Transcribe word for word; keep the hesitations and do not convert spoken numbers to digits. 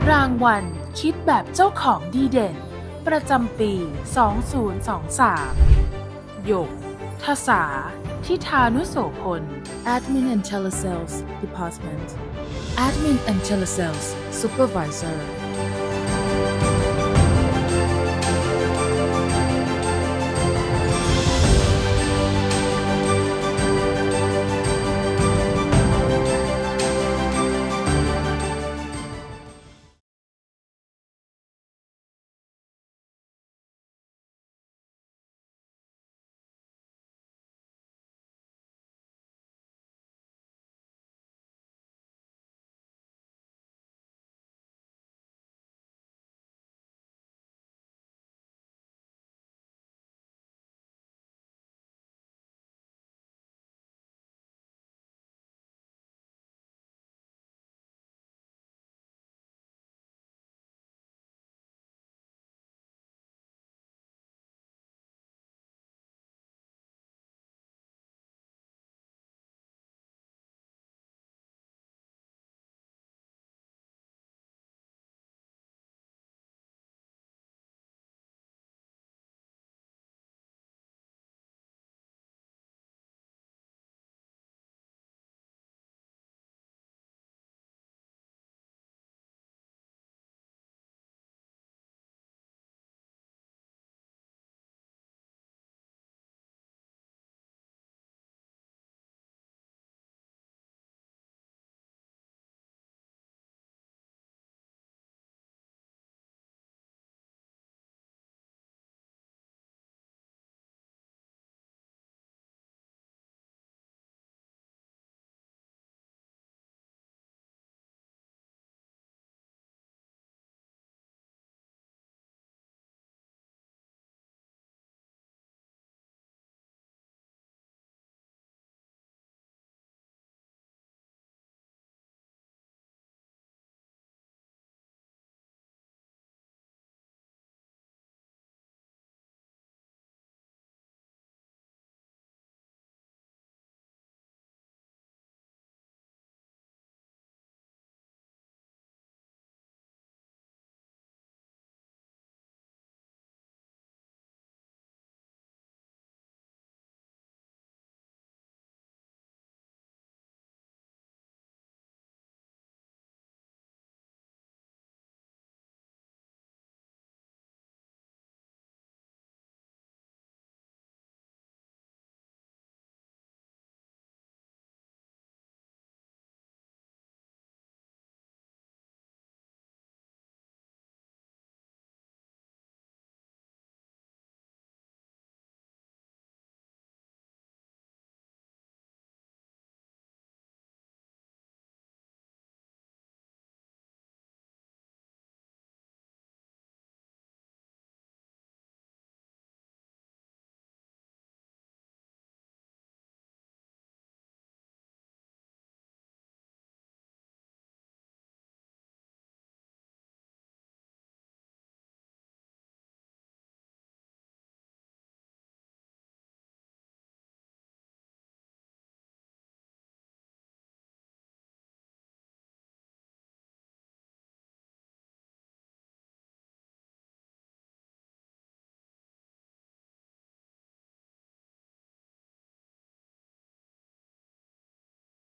รางวัลคิดแบบเจ้าของดีเด่นประจำปี สองพันยี่สิบสาม หยก ทสา ทิธานุโสพล Admin and Telesales Department Admin and Telesales Supervisor